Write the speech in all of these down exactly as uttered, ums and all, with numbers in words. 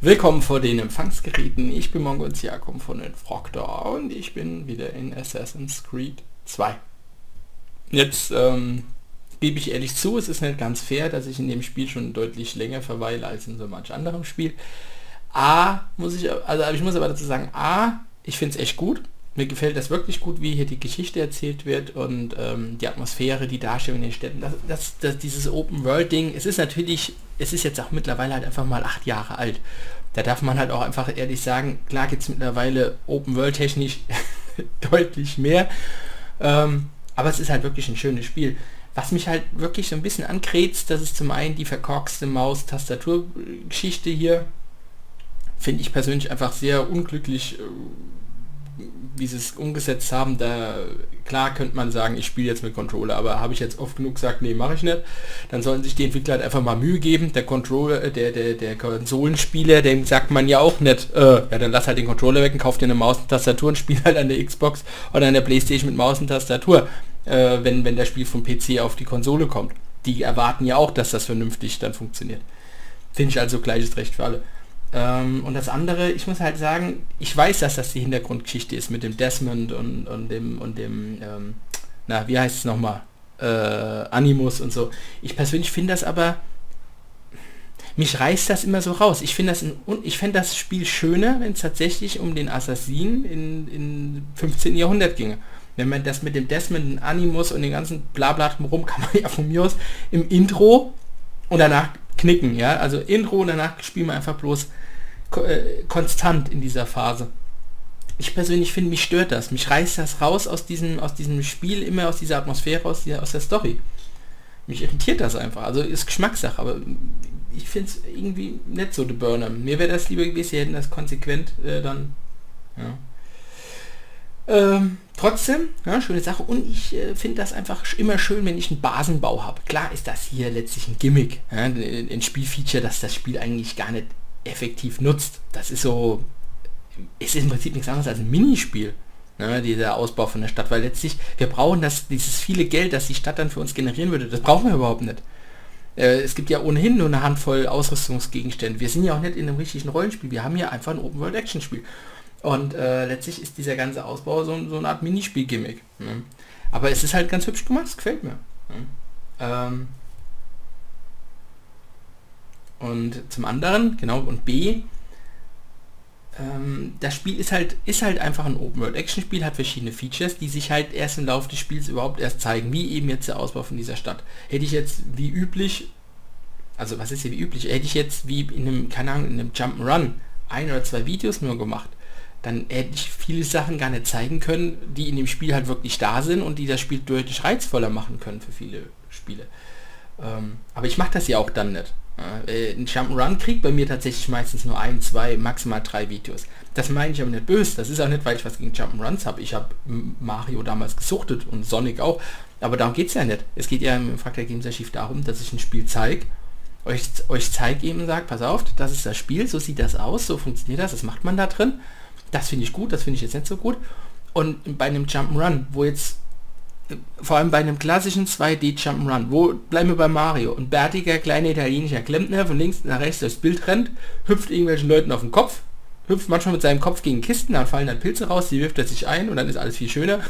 Willkommen vor den Empfangsgeräten. Ich bin Mongolz Jakob von den Frogtor und ich bin wieder in Assassin's Creed zwei. Jetzt ähm, gebe ich ehrlich zu, es ist nicht ganz fair, dass ich in dem Spiel schon deutlich länger verweile als in so manch anderem Spiel. A, muss ich, also ich muss aber dazu sagen, A, ich finde es echt gut. Mir gefällt das wirklich gut, wie hier die Geschichte erzählt wird und ähm, die Atmosphäre, die Darstellung in den Städten. Das, das, das, dieses Open-World-Ding, es ist natürlich, es ist jetzt auch mittlerweile halt einfach mal acht Jahre alt. Da darf man halt auch einfach ehrlich sagen, klar gibt es mittlerweile Open-World-technisch deutlich mehr, ähm, aber es ist halt wirklich ein schönes Spiel. Was mich halt wirklich so ein bisschen ankrätzt, das ist zum einen die verkorkste Maus-Tastatur-Geschichte hier. Finde ich persönlich einfach sehr unglücklich, wie sie es umgesetzt haben. Da klar könnte man sagen, ich spiele jetzt mit Controller, aber habe ich jetzt oft genug gesagt, nee, mache ich nicht. Dann sollen sich die Entwickler halt einfach mal Mühe geben. Der Controller, der der der Konsolenspieler, dem sagt man ja auch nicht, äh, ja, dann lass halt den Controller weg und kauf dir eine Maus und Tastatur und spiel halt an der Xbox oder an der PlayStation mit Maus und Tastatur, äh, wenn wenn das Spiel vom P C auf die Konsole kommt. Die erwarten ja auch, dass das vernünftig dann funktioniert. Finde ich also gleiches Recht für alle. Ähm, und das andere, ich muss halt sagen, ich weiß, dass das die Hintergrundgeschichte ist mit dem Desmond und, und dem, und dem ähm, na, wie heißt es nochmal, äh, Animus und so. Ich persönlich finde das aber, mich reißt das immer so raus. Ich finde das, ein, ich fände das Spiel schöner, wenn es tatsächlich um den Assassinen in, in fünfzehnten Jahrhundert ginge. Wenn man das mit dem Desmond, Animus und den ganzen Blabla rum, kann man ja von mir aus im Intro und danach knicken, ja, also Intro und danach spielen wir einfach bloß ko äh, konstant in dieser Phase. Ich persönlich finde, mich stört das, mich reißt das raus aus diesem, aus diesem Spiel, immer aus dieser Atmosphäre, aus, die, aus der Story. Mich irritiert das einfach, also ist Geschmackssache, aber ich finde es irgendwie nicht so der Burner. Mir wäre das lieber gewesen, sie hätten das konsequent äh, dann, ja. Ähm, trotzdem, ja, schöne Sache und ich äh, finde das einfach immer schön, wenn ich einen Basenbau habe. Klar ist das hier letztlich ein Gimmick, ja, ein Spielfeature, das das Spiel eigentlich gar nicht effektiv nutzt. Das ist so, ist im Prinzip nichts anderes als ein Minispiel, ne, dieser Ausbau von der Stadt, weil letztlich, wir brauchen das, dieses viele Geld, das die Stadt dann für uns generieren würde, das brauchen wir überhaupt nicht. Äh, es gibt ja ohnehin nur eine Handvoll Ausrüstungsgegenstände. Wir sind ja auch nicht in einem richtigen Rollenspiel, wir haben hier einfach ein Open-World-Action-Spiel. Und äh, letztlich ist dieser ganze Ausbau so, so eine Art Minispiel-Gimmick. Ne? Aber es ist halt ganz hübsch gemacht, es gefällt mir. Ne? Ähm und zum anderen, genau, und B, ähm, das Spiel ist halt, ist halt einfach ein Open-World-Action-Spiel, hat verschiedene Features, die sich halt erst im Laufe des Spiels überhaupt erst zeigen, wie eben jetzt der Ausbau von dieser Stadt. Hätte ich jetzt wie üblich, also was ist hier wie üblich, hätte ich jetzt wie in einem, keine Ahnung, in einem Jump'n'Run ein oder zwei Videos nur gemacht, dann hätte ich viele Sachen gar nicht zeigen können, die in dem Spiel halt wirklich da sind und die das Spiel deutlich reizvoller machen können für viele Spiele. Ähm, aber ich mache das ja auch dann nicht. Äh, ein Jump'n'Run kriegt bei mir tatsächlich meistens nur ein, zwei, maximal drei Videos. Das meine ich aber nicht böse. Das ist auch nicht, weil ich was gegen Jump'n'Runs habe. Ich habe Mario damals gesuchtet und Sonic auch. Aber darum geht es ja nicht. Es geht ja im Fragter Games Archiv darum, dass ich ein Spiel zeige, euch, euch zeige eben, sagt, pass auf, das ist das Spiel, so sieht das aus, so funktioniert das, das macht man da drin. Das finde ich gut, das finde ich jetzt nicht so gut. Und bei einem Jump'n'Run, wo jetzt, vor allem bei einem klassischen zwei D Jump'n'Run, wo, bleiben wir bei Mario, ein bärtiger, kleiner italienischer Klempner von links nach rechts durchs Bild rennt, hüpft irgendwelchen Leuten auf den Kopf, hüpft manchmal mit seinem Kopf gegen Kisten, dann fallen dann Pilze raus, die wirft er sich ein und dann ist alles viel schöner.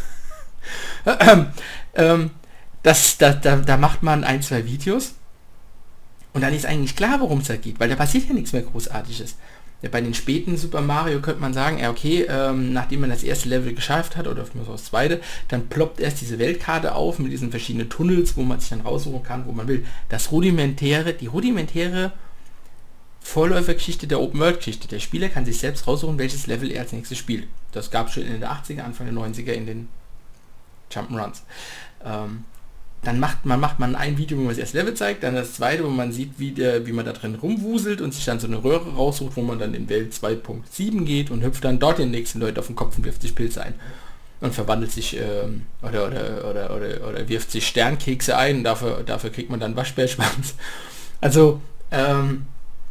ähm, das, da, da, da macht man ein, zwei Videos und dann ist eigentlich klar, worum es da geht, weil da passiert ja nichts mehr Großartiges. Ja, bei den späten Super Mario könnte man sagen, ja okay, ähm, nachdem man das erste Level geschafft hat, oder das zweite, dann ploppt erst diese Weltkarte auf mit diesen verschiedenen Tunnels, wo man sich dann raussuchen kann, wo man will. Das rudimentäre, die rudimentäre Vorläufergeschichte der Open-World-Geschichte. Der Spieler kann sich selbst raussuchen, welches Level er als nächstes spielt. Das gab es schon in den achtziger, Anfang der neunziger in den Jump'n'Runs. Ähm, Dann macht man, macht man ein Video, wo man das erste Level zeigt, dann das zweite, wo man sieht, wie, der, wie man da drin rumwuselt und sich dann so eine Röhre raussucht, wo man dann in Welt zwei Punkt sieben geht und hüpft dann dort den nächsten Leuten auf den Kopf und wirft sich Pilze ein. Und verwandelt sich, ähm, oder, oder, oder, oder, oder wirft sich Sternkekse ein, dafür, dafür kriegt man dann Waschbärschwanz. Also, ähm,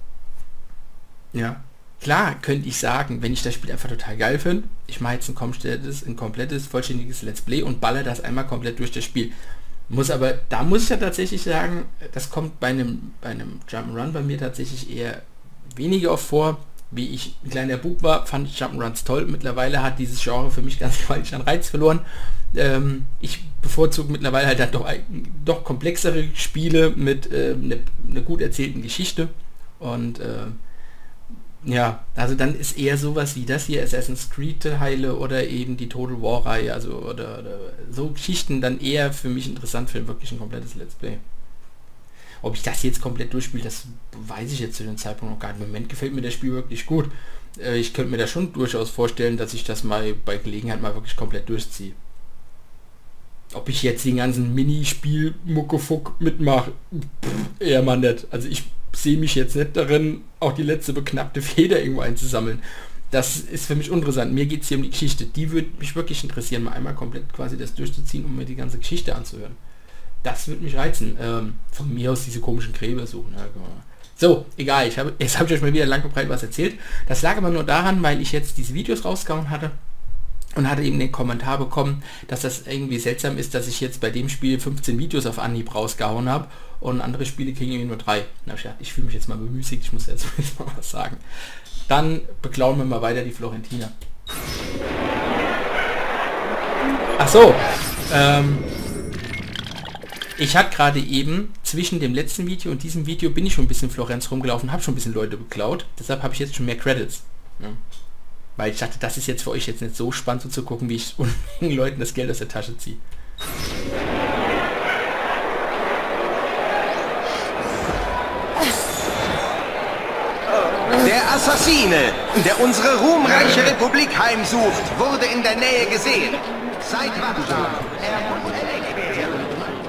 ja, klar könnte ich sagen, wenn ich das Spiel einfach total geil finde, ich mache jetzt ein komplettes, ein komplettes, vollständiges Let's Play und baller das einmal komplett durch das Spiel. Muss aber, da muss ich ja tatsächlich sagen, das kommt bei einem, bei einem Jump'n'Run bei mir tatsächlich eher weniger oft vor. Wie ich ein kleiner Bub war, fand ich Jump'n'Runs toll. Mittlerweile hat dieses Genre für mich ganz gewaltig an Reiz verloren. Ähm, ich bevorzuge mittlerweile halt, halt doch, doch komplexere Spiele mit äh, einer ne gut erzählten Geschichte. Und äh, ja, also dann ist eher sowas wie das hier, Assassin's Creed Teile oder eben die Total War Reihe, also oder, oder so Geschichten dann eher für mich interessant für wirklich ein komplettes Let's Play. Ob ich das jetzt komplett durchspiele, das weiß ich jetzt zu dem Zeitpunkt noch gar nicht. Im Moment gefällt mir das Spiel wirklich gut. Äh, ich könnte mir da schon durchaus vorstellen, dass ich das mal bei Gelegenheit mal wirklich komplett durchziehe. Ob ich jetzt den ganzen Minispiel Muckefuck mitmache, pff, eher mal nicht. Also ich sehe mich jetzt nicht darin, auch die letzte beknackte Feder irgendwo einzusammeln. Das ist für mich uninteressant. Mir geht es hier um die Geschichte. Die würde mich wirklich interessieren, mal einmal komplett quasi das durchzuziehen, um mir die ganze Geschichte anzuhören. Das würde mich reizen. Ähm, von mir aus diese komischen Gräber suchen. Ja, so, egal. Ich habe, jetzt habe ich euch mal wieder lang und breit was erzählt. Das lag aber nur daran, weil ich jetzt diese Videos rausgehauen hatte und hatte eben den Kommentar bekommen, dass das irgendwie seltsam ist, dass ich jetzt bei dem Spiel fünfzehn Videos auf Anhieb rausgehauen habe und andere Spiele kriegen irgendwie nur drei. Na, ich, ich fühle mich jetzt mal bemüßigt, ich muss jetzt mal was sagen. Dann beklauen wir mal weiter die Florentina. Ach so, ähm, ich hatte gerade eben zwischen dem letzten Video und diesem Video bin ich schon ein bisschen Florenz rumgelaufen, habe schon ein bisschen Leute beklaut, deshalb habe ich jetzt schon mehr Credits. Ja. Weil ich dachte, das ist jetzt für euch jetzt nicht so spannend so zu gucken, wie ich unbedingt Leuten das Geld aus der Tasche ziehe. Der Assassine, der unsere ruhmreiche Republik heimsucht, wurde in der Nähe gesehen. Seid wachsam. Er muss erlegt werden.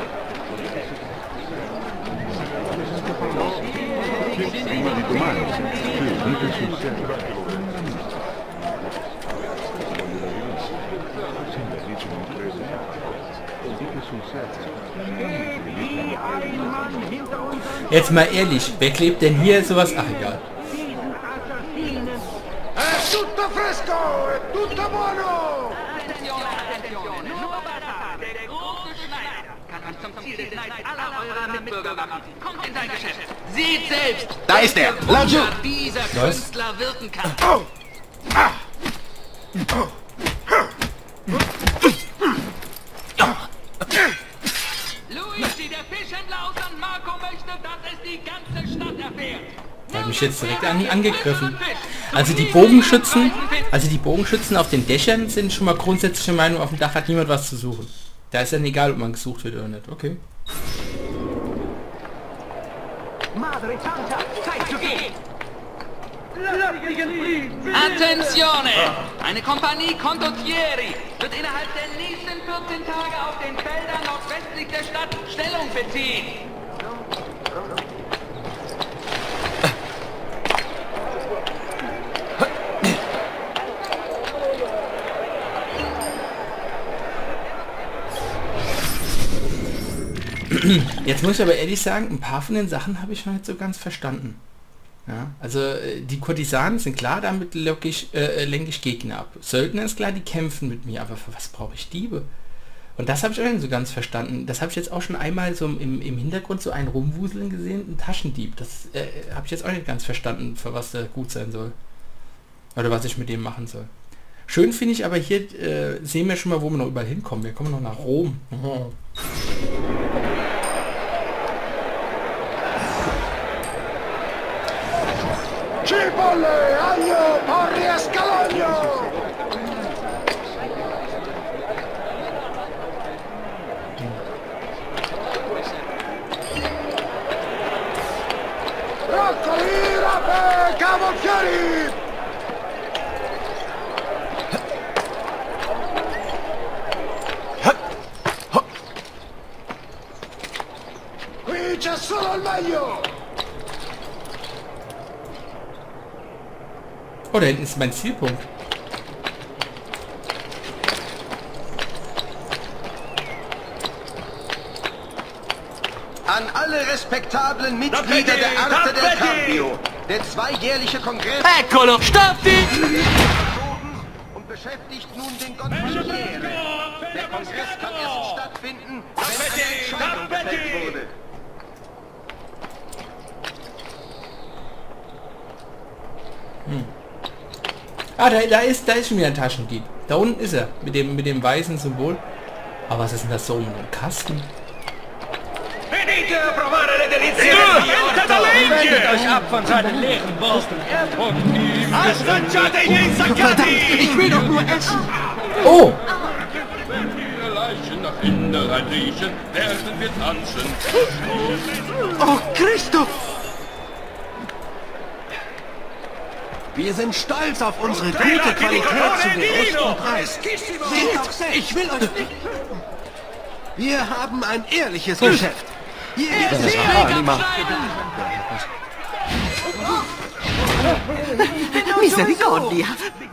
Jetzt mal ehrlich, wer klebt denn hier sowas? Ach egal. È tutto fresco, è tutto buono! Attenzione, attenzione, nur Berater, der große Schneider, kann man zum Ziel des Neids aller eurer Mitbürger machen. Kommt in sein Geschäft. Seht selbst, Da ist er, Laju! dieser Was? Künstler wirken kann. Oh. Ah. Oh. Luigi, der Fischhändler aus San Marco möchte, dass es die ganze Stadt erfährt. Er hat mich jetzt direkt an, angegriffen. Also die Bogenschützen, also die Bogenschützen auf den Dächern sind schon mal grundsätzliche Meinung, auf dem Dach hat niemand was zu suchen. Da ist dann egal, ob man gesucht wird oder nicht. Okay. Attenzione! Eine Kompanie Condottieri wird innerhalb der nächsten vierzehn Tage auf den Feldern nordwestlich der Stadt Stellung beziehen. Jetzt muss ich aber ehrlich sagen, ein paar von den Sachen habe ich noch nicht so ganz verstanden. Ja, also äh, die Kurtisanen sind klar, damit lenke ich, äh, lenke ich Gegner ab. Söldner ist klar, die kämpfen mit mir, aber für was brauche ich Diebe? Und das habe ich auch nicht so ganz verstanden. Das habe ich jetzt auch schon einmal so im, im Hintergrund so einen rumwuseln gesehen, ein Taschendieb. Das äh, habe ich jetzt auch nicht ganz verstanden, für was der gut sein soll. Oder was ich mit dem machen soll. Schön finde ich aber hier, äh, sehen wir schon mal, wo wir noch überall hinkommen. Wir kommen noch nach Rom. Oh. Cipolle, aglio, porri e scalogno! Broccoli, rape, cavolfiori! Qui c'è solo il meglio! Oh, da hinten ist mein Zielpunkt. An alle respektablen Mitglieder der Arte del Cambio, der zweijährliche Kongress Eccolo, stoppi! und beschäftigt nun den Gott Bankiere. Der Kongress kann erst stattfinden, wenn eine Entscheidung gefällt wurde. Hm. Ah, da, da ist da ist schon wieder ein Taschendieb. Da unten ist er, mit dem mit dem weißen Symbol. Aber was ist denn das so um den Kasten? Wendet euch ab von seinen leeren Worten. Verdammt, ich will doch nur essen. Oh! Wir Leichen nach Innerrhein riechen, werden wir tanzen. Oh, Christoph! Wir sind stolz auf unsere gute Qualität zu gerüstem Preis. Seht, ich will euch nicht. Wir haben ein ehrliches Geschäft. Hier gibt es Misericordia.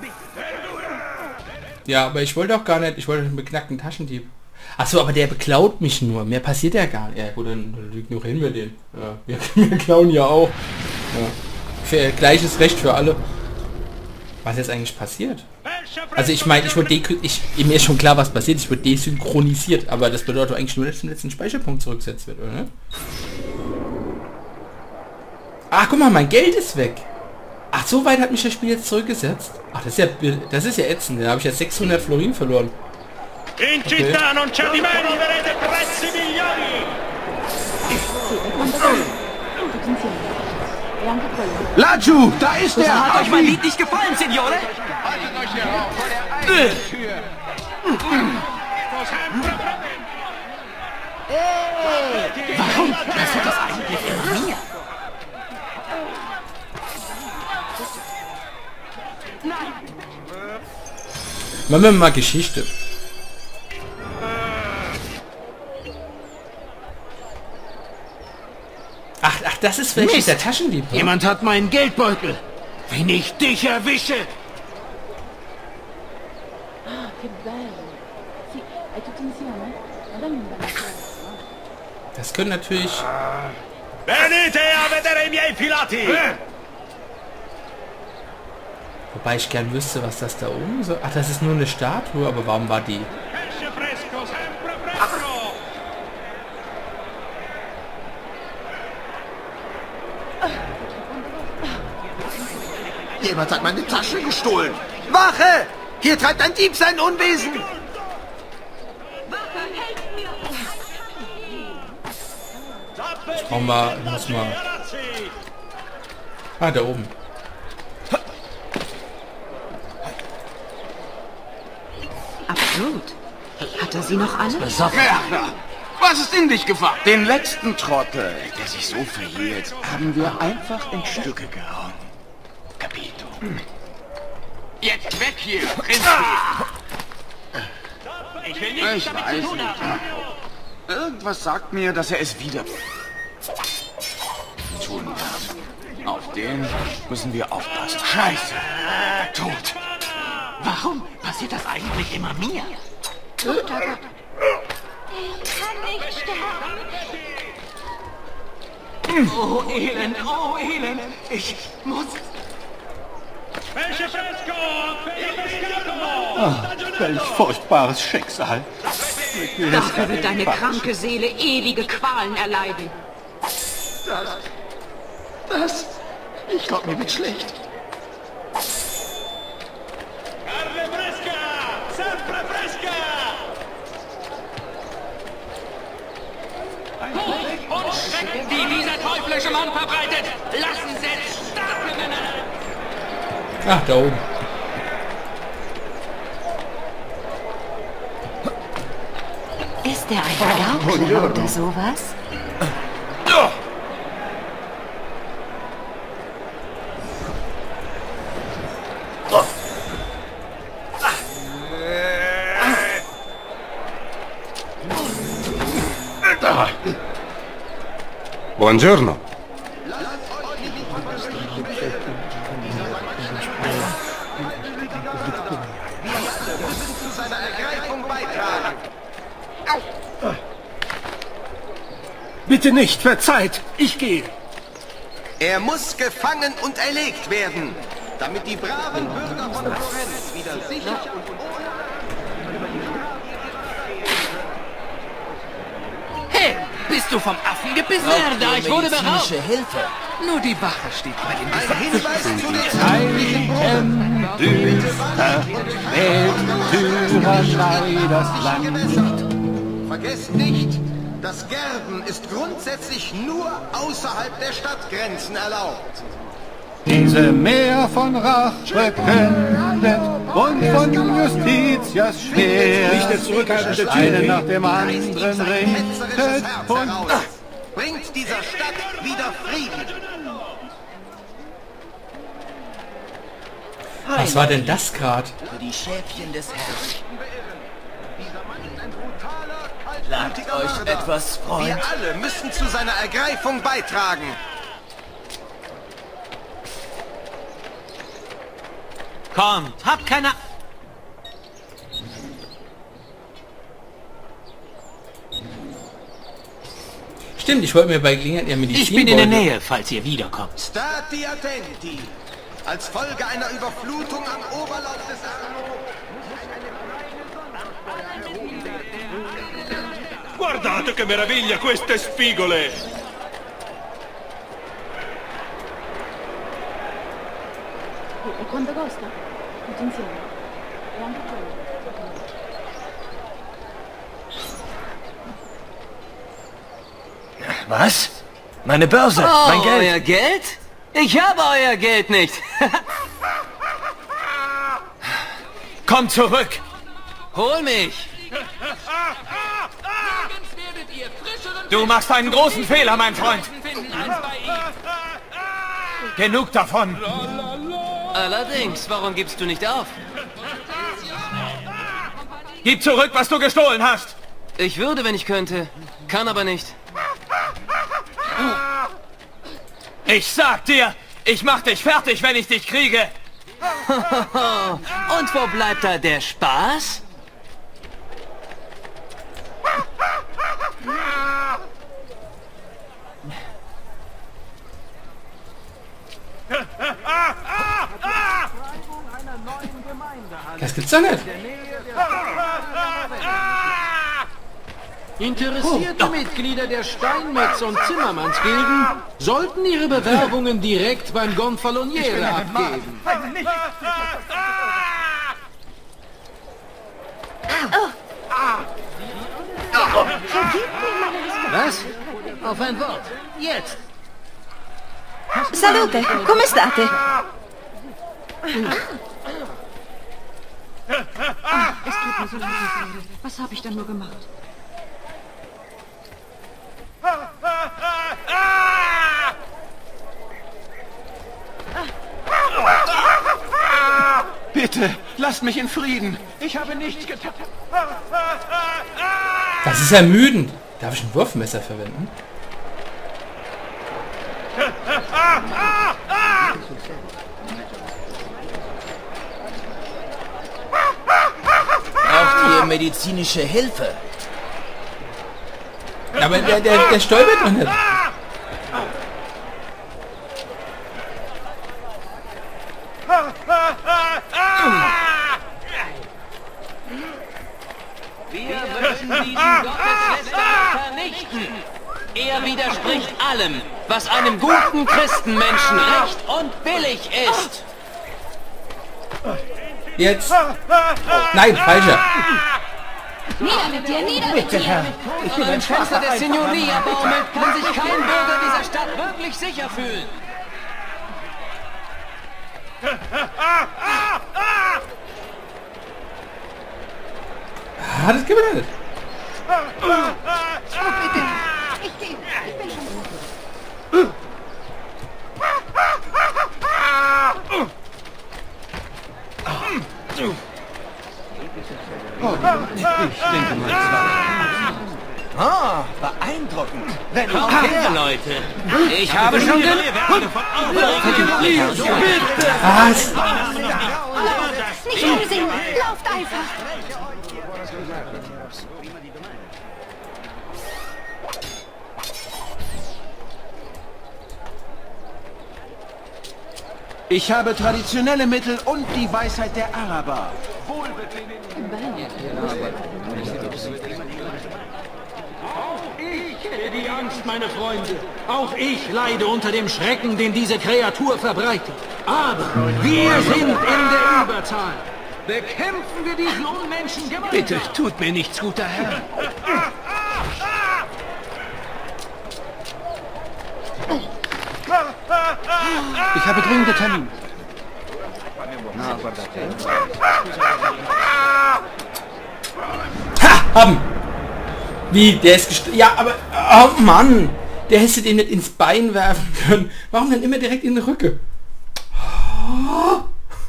Ja, aber ich wollte auch gar nicht, ich wollte einen beknackten Taschendieb. Achso, aber der beklaut mich nur. Mehr passiert ja gar nicht. Ja gut, dann, dann ignorieren wir den. Ja, wir, wir klauen ja auch. Ja. Für, gleiches Recht für alle. Was jetzt eigentlich passiert? Also ich meine, ich wurde ich mir ist schon klar, was passiert. Ich wurde desynchronisiert, aber das bedeutet eigentlich nur, dass zum letzten Speicherpunkt zurückgesetzt wird, oder? Ach, guck mal, mein Geld ist weg. Ach, so weit hat mich das Spiel jetzt zurückgesetzt. Ach, das ist ja, das ist ja ätzend. Da habe ich ja sechshundert Florin verloren. In città non c'è di meno, vedete prezzi migliori. Laggiù, da ist er! Hat euch mein Lied nicht gefallen, Signore? Haltet euch hier auf vor der eigenen Tür! Warum passiert das eigentlich immer mir? Machen wir mal Geschichte. Ach, ach, das ist vielleicht der Taschendieb. Ne? Jemand hat meinen Geldbeutel! Wenn ich dich erwische! Ah, che bello. Sì, è tutto insieme? Ma dammi un bel Das können natürlich... Venite a vedere i miei filati. Wobei ich gern wüsste, was das da oben so... Ach, das ist nur eine Statue, aber warum war die... Pesce fresco, sempre fresco. Jemand hat meine Tasche gestohlen! Wache! Hier treibt ein Dieb sein Unwesen! Brauchen wir... Muss mal... Ah, da oben. Absolut. Hat er sie noch alle? Werner! Was ist in dich gefahren? Den letzten Trottel, der sich so verhielt, haben wir einfach in Stücke gehauen. Capito. Jetzt weg hier, Prinz! Ich will nichts Ich damit weiß zu tun nicht. haben. Irgendwas sagt mir, dass er es wieder tun wird. Auf den müssen wir aufpassen. Scheiße! Tot! Warum passiert das eigentlich immer mir? Guter Gott. Ich kann nicht sterben. Oh, Elend, oh, Elend. Ich muss... Pesce fresco, pesce Welch furchtbares Schicksal. Dafür wird deine kranke Seele ewige Qualen erleiden. Das... Ich glaub, mir wird schlecht. Carne fresca, sempre fresca. Und Schrecken, die dieser teuflische Mann verbreitet, lassen selbst starke Männer. Ach, da oben. Ist er ein Gaukler oder sowas? Buongiorno. Zu seiner Ergreifung beitragen. Bitte nicht, verzeiht. Ich gehe. Er muss gefangen und erlegt werden, damit die braven Bürger von Florenz wieder sicher und ohne... Hey, bist du vom Affen gebissen? Merda, ich wurde beraubt. Hilfe. Nur die Wache steht bei den Ein Hinweis zu den Zahlen. düster, wählt Tyrannei das Land. Vergesst nicht, das Gerben ist grundsätzlich nur außerhalb der Stadtgrenzen erlaubt. Diese Meer von Rache kündet und von Justitias Schwert Nicht der zurückhaltende einen nach dem anderen richtet und... Bringt dieser Stadt wieder Frieden. Was war denn das gerade? Für die Schäfchen des Herrn. Dieser Mann ist ein brutaler, Lagt kaltblütiger euch Mörder. etwas, Freund. Wir alle müssen zu seiner Ergreifung beitragen. Kommt, habt keine... Stimmt, ich wollte mir bei Gelegenheit ja Medizin... Ich bin in der Nähe, falls ihr wiederkommt. Stati attenti. Als Folge einer Überflutung am Oberlauf des Guardate che meraviglia queste spigole! E quanto costa? Tutti insieme. E anche quello. Was? Meine Börse, Oh, mein Geld. euer Geld? Ich habe euer Geld nicht. Komm zurück! Hol mich. Du machst einen großen Fehler, mein Freund. Genug davon. Allerdings, warum gibst du nicht auf? Gib zurück, was du gestohlen hast. Ich würde, wenn ich könnte. Kann aber nicht. Ich sag dir, ich mach dich fertig, wenn ich dich kriege. Und wo bleibt da der Spaß? Das gibt's doch nicht. Interessierte oh. Mitglieder der Steinmetz- und Zimmermannsgilden sollten ihre Bewerbungen direkt beim Gonfaloniere abgeben. Was? Auf ein Wort. Jetzt. Salute, come state? Ah, es tut mir so leid, Leute. Was habe ich denn nur gemacht? Bitte, lasst mich in Frieden. Ich habe nichts getan. Das ist ermüdend. Darf ich ein Wurfmesser verwenden? Braucht ihr medizinische Hilfe? Aber der, der, der stolpert noch nicht. Wir müssen diesen Gotteslästerer vernichten. Er widerspricht allem, was einem guten Christenmenschen recht und billig ist. Jetzt. Nein, falscher. Nieder mit dir, nieder mit Bitte, dir! Herr. Ich bin ein Fenster der schwacher Signoria baumelt, kann sich kein Bürger dieser Stadt wirklich sicher fühlen. Ah, das gibt es nicht. Oh, bitte! Ich gehe. Ich bin schon gut. Ah, beeindruckend. Wenn Kommt her, Leute. Ich habe schon den... Was? Nicht umsehen! Lauft einfach! Ich habe traditionelle Mittel und die Weisheit der Araber. Che bello! Ich Kenne die Angst, meine Freunde. Auch ich leide unter dem Schrecken, den diese Kreatur verbreitet. Aber wir sind in der Überzahl. Bekämpfen wir diesen Unmenschen gemeinsam. Bitte, tut mir nichts, guter Herr. Ich habe dringende Termine. Ha! Haben! Wie, der ist gest... Ja, aber... Oh Mann! Der hätte den nicht ins Bein werfen können. Warum denn immer direkt in den Rücken? Oh.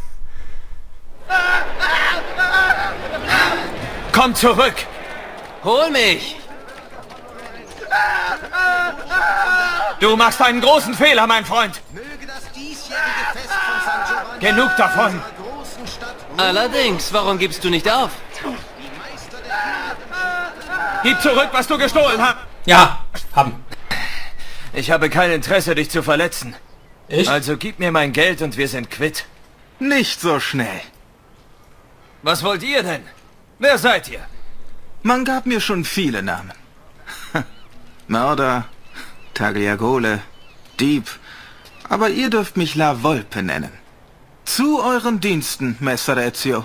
Komm zurück! Hol mich! Du machst einen großen Fehler, mein Freund! Genug davon! Allerdings, warum gibst du nicht auf? Gib zurück, was du gestohlen hast! Ja, haben. Ich habe kein Interesse, dich zu verletzen. Ich? Also gib mir mein Geld und wir sind quitt. Nicht so schnell. Was wollt ihr denn? Wer seid ihr? Man gab mir schon viele Namen. Mörder, Tagliagole, Dieb. Aber ihr dürft mich La Volpe nennen. Zu euren Diensten, Messer Ezio.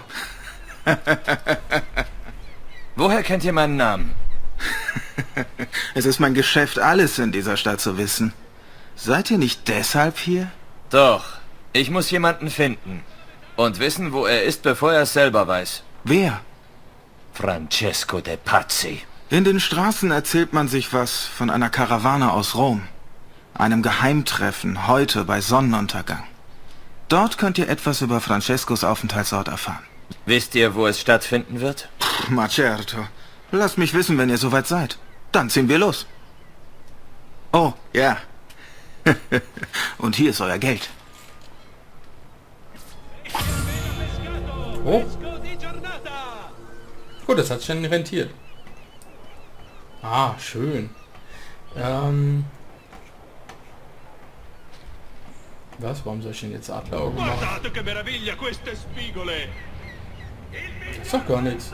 Woher kennt ihr meinen Namen? Es ist mein Geschäft, alles in dieser Stadt zu wissen. Seid ihr nicht deshalb hier? Doch. Ich muss jemanden finden. Und wissen, wo er ist, bevor er es selber weiß. Wer? Francesco de Pazzi. In den Straßen erzählt man sich was von einer Karawane aus Rom. Einem Geheimtreffen heute bei Sonnenuntergang. Dort könnt ihr etwas über Francescos Aufenthaltsort erfahren. Wisst ihr, wo es stattfinden wird? Ma certo. Lasst mich wissen, wenn ihr soweit seid. Dann ziehen wir los. Oh, ja. Und hier ist euer Geld. Oh. Gut, das hat sich dann rentiert. Ah, schön. Ähm... Was? Warum soll ich denn jetzt Adleraugen machen? Das ist doch gar nichts.